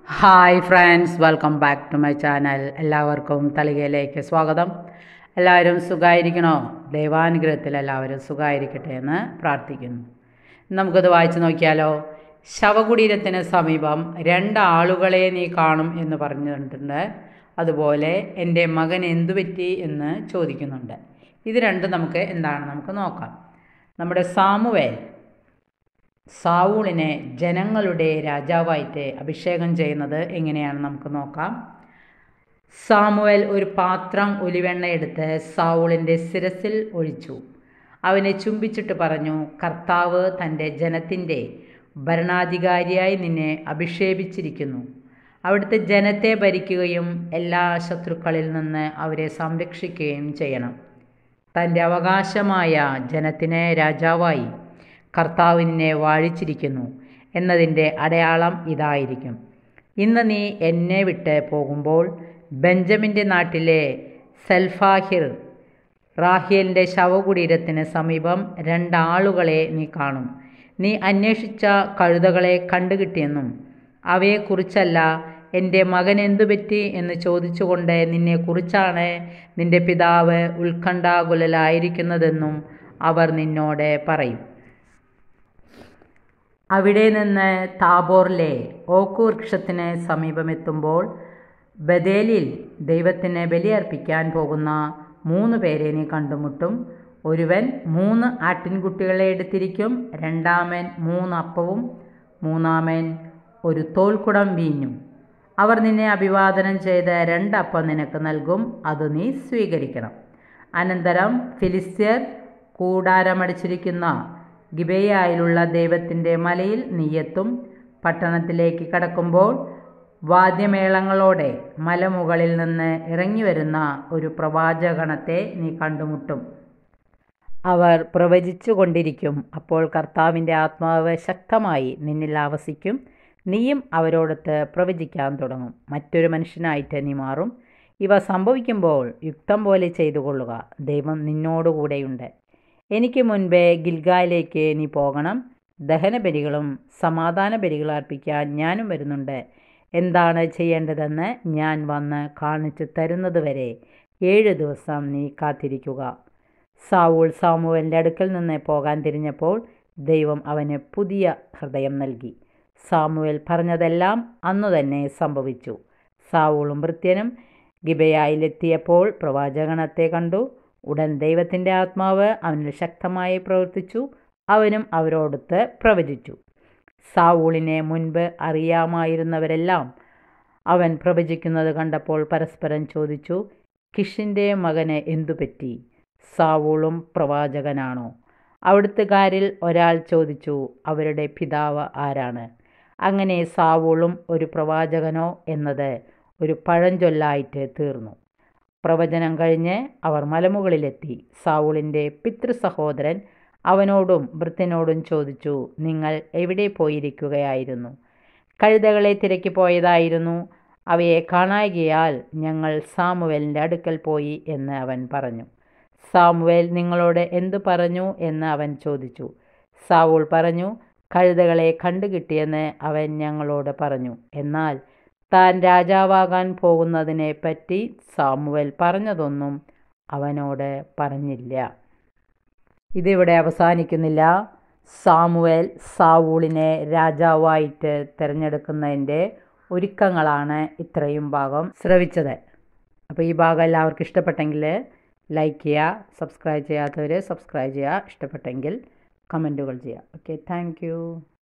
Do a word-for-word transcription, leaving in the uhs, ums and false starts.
Hi friends, welcome back to my channel. എല്ലാവർക്കും തളികയിലേക്ക് സ്വാഗതം. എല്ലാവരും സുഖമായിരിക്കണോ? ദൈവാനുഗ്രഹത്തിൽ എല്ലാവരും സുഖമായിരിക്കട്ടെ എന്ന് പ്രാർത്ഥിക്കുന്നു. നമുക്കത് വായിച്ചു നോക്കിയാലോ. ശവകുടീരത്തിന് സമീപം രണ്ടാളുകളെ നീ കാണും എന്ന് പറഞ്ഞിട്ടുണ്ട്. അതുപോലെ എൻ്റെ മകൻ എന്തു പറ്റി എന്ന് ചോദിക്കുന്നുണ്ട്. ഇത് രണ്ടും നമുക്ക് എന്താണ് നമുക്ക് നോക്കാം. നമ്മുടെ സാമുവേൽ സാവൂളിനെ ജനങ്ങളുടെ രാജാവായിട്ട് അഭിഷേകം ചെയ്യുന്നത് എങ്ങനെയാണ് നമുക്ക് നോക്കാം. സാമുവേൽ ഒരു പാത്രം ഒലിവെണ്ണ എടുത്ത് സാവൂളിൻ്റെ ശിരസിൽ ഒഴിച്ചു. അവനെ ചുംബിച്ചിട്ട് പറഞ്ഞു, കർത്താവ് തൻ്റെ ജനത്തിൻ്റെ ഭരണാധികാരിയായി നിന്നെ അഭിഷേകിച്ചിരിക്കുന്നു. അവിടുത്തെ ജനത്തെ ഭരിക്കുകയും എല്ലാ ശത്രുക്കളിൽ നിന്ന് അവരെ സംരക്ഷിക്കുകയും ചെയ്യണം. തൻ്റെ അവകാശമായ ജനത്തിന് രാജാവായി കർത്താവ് നിന്നെ വാഴിച്ചിരിക്കുന്നു എന്നതിൻ്റെ അടയാളം ഇതായിരിക്കും. ഇന്ന് നീ എന്നെ വിട്ട് പോകുമ്പോൾ ബെഞ്ചമിൻ്റെ നാട്ടിലെ സെൽഫാഹിർ റാഹേലിൻ്റെ ശവകുടീരത്തിന് സമീപം രണ്ടാളുകളെ നീ കാണും. നീ അന്വേഷിച്ച കഴുതകളെ കണ്ടുകിട്ടിയെന്നും അവയെക്കുറിച്ചല്ല എൻ്റെ മകൻ എന്തുപറ്റി എന്ന് ചോദിച്ചുകൊണ്ട് നിന്നെക്കുറിച്ചാണ് നിൻ്റെ പിതാവ് ഉത്കണ്ഠാകുലരായിരിക്കുന്നതെന്നും അവർ നിന്നോട് പറയും. അവിടെ നിന്ന് താബോറിലെ ഓക്ക് വൃക്ഷത്തിന് സമീപമെത്തുമ്പോൾ ബഥേലിൽ ദൈവത്തിന് ബലിയർപ്പിക്കാൻ പോകുന്ന മൂന്ന് പേരെ നീ കണ്ടുമുട്ടും. ഒരുവൻ മൂന്ന് ആട്ടിൻകുട്ടികളെ എടുത്തിരിക്കും. രണ്ടാമൻ മൂന്ന് അപ്പവും മൂന്നാമൻ ഒരു തോൽക്കുടം വീഞ്ഞും. അവർ നിന്നെ അഭിവാദനം ചെയ്ത് രണ്ടപ്പം നിനക്ക് നൽകും. അത് നീ സ്വീകരിക്കണം. അനന്തരം ഫിലിസ്ത്യർ കൂടാരമടിച്ചിരിക്കുന്ന ഗിബെയയിലുള്ള ദൈവത്തിൻ്റെ മലയിൽ നീയെത്തും. പട്ടണത്തിലേക്ക് കടക്കുമ്പോൾ വാദ്യമേളങ്ങളോടെ മലമുകളിൽ നിന്ന് ഇറങ്ങി വരുന്ന ഒരു പ്രവാചകഗണത്തെ നീ കണ്ടുമുട്ടും. അവർ പ്രവചിച്ചു കൊണ്ടിരിക്കും. അപ്പോൾ കർത്താവിൻ്റെ ആത്മാവ് ശക്തമായി നിന്നിൽ ആവസിക്കും. നീയും അവരോടൊത്ത് പ്രവചിക്കാൻ തുടങ്ങും. മറ്റൊരു മനുഷ്യനായിട്ട് നീ മാറും. ഇവ സംഭവിക്കുമ്പോൾ യുക്തം പോലെ ചെയ്തു കൊള്ളുക. ദൈവം നിന്നോടുകൂടെയുണ്ട്. എനിക്ക് മുൻപേ ഗിൽഗാലിലേക്ക് നീ പോകണം. ദഹനബലികളും സമാധാന ബലികളും അർപ്പിക്കാൻ ഞാനും വരുന്നുണ്ട്. എന്താണ് ചെയ്യേണ്ടതെന്ന് ഞാൻ വന്ന് കാണിച്ചു തരുന്നതുവരെ ഏഴ് ദിവസം നീ കാത്തിരിക്കുക. സാവൂൾ സാമുവേലിൻ്റെ അടുക്കൽ നിന്ന് പോകാൻ തിരിഞ്ഞപ്പോൾ ദൈവം അവന് പുതിയ ഹൃദയം നൽകി. സാമുവേൽ പറഞ്ഞതെല്ലാം അന്നു തന്നെ സംഭവിച്ചു. സാവൂളും ഭൃത്യനും ഗിബെയയിലെത്തിയപ്പോൾ പ്രവാചകഗണത്തെ കണ്ടു. ഉടൻ ദൈവത്തിൻ്റെ ആത്മാവ് അവനിൽ ശക്തമായി പ്രവർത്തിച്ചു. അവനും അവരോടൊത്ത് പ്രവചിച്ചു. സാവൂളിനെ മുൻപ് അറിയാമായിരുന്നവരെല്ലാം അവൻ പ്രവചിക്കുന്നത് കണ്ടപ്പോൾ പരസ്പരം ചോദിച്ചു, കിഷിൻ്റെ മകന് എന്തുപറ്റി? സാവൂളും പ്രവാചകനാണോ? അവിടുത്തുകാരിൽ ഒരാൾ ചോദിച്ചു, അവരുടെ പിതാവ് ആരാണ്? അങ്ങനെ സാവൂളും ഒരു പ്രവാചകനോ എന്നത് ഒരു പഴഞ്ചൊല്ലായിട്ട് തീർന്നു. പ്രവചനം കഴിഞ്ഞ് അവർ മലമുകളിലെത്തി. സാവൂളിൻ്റെ പിതൃസഹോദരൻ അവനോടും ഭൃത്യനോടും ചോദിച്ചു, നിങ്ങൾ എവിടെ പോയിരിക്കുകയായിരുന്നു? കഴുതകളെ തിരക്കി പോയതായിരുന്നു. അവയെ കാണായികയാൽ ഞങ്ങൾ സാമുവേലിൻ്റെ അടുക്കൽ പോയി എന്ന് അവൻ പറഞ്ഞു. സാമുവേൽ നിങ്ങളോട് എന്തു പറഞ്ഞു എന്ന് അവൻ ചോദിച്ചു. സാവൂൾ പറഞ്ഞു, കഴുതകളെ കണ്ടുകിട്ടിയെന്ന് അവൻ ഞങ്ങളോട് പറഞ്ഞു. എന്നാൽ താൻ രാജാവാകാൻ പോകുന്നതിനെ പറ്റി സാമുവേൽ പറഞ്ഞതൊന്നും അവനോട് പറഞ്ഞില്ല. ഇതിവിടെ അവസാനിക്കുന്നില്ല. സാമുവേൽ സാവൂളിനെ രാജാവായിട്ട് തിരഞ്ഞെടുക്കുന്നതിൻ്റെ ഒരുക്കങ്ങളാണ് ഇത്രയും ഭാഗം ശ്രവിച്ചത്. അപ്പോൾ ഈ ഭാഗം എല്ലാവർക്കും ഇഷ്ടപ്പെട്ടെങ്കിൽ ലൈക്ക് ചെയ്യുക, സബ്സ്ക്രൈബ് ചെയ്യാത്തവർ സബ്സ്ക്രൈബ് ചെയ്യുക, ഇഷ്ടപ്പെട്ടെങ്കിൽ കമൻറ്റുകൾ ചെയ്യുക. Okay, thank U.